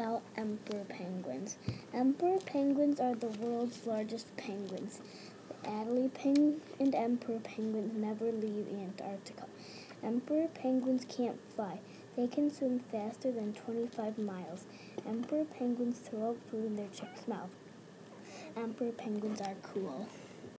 about emperor penguins. Emperor penguins are the world's largest penguins. The Adelie penguin and emperor penguins never leave Antarctica. Emperor penguins can't fly. They can swim faster than 25 miles. Emperor penguins throw up food in their chicks' mouth. Emperor penguins are cool.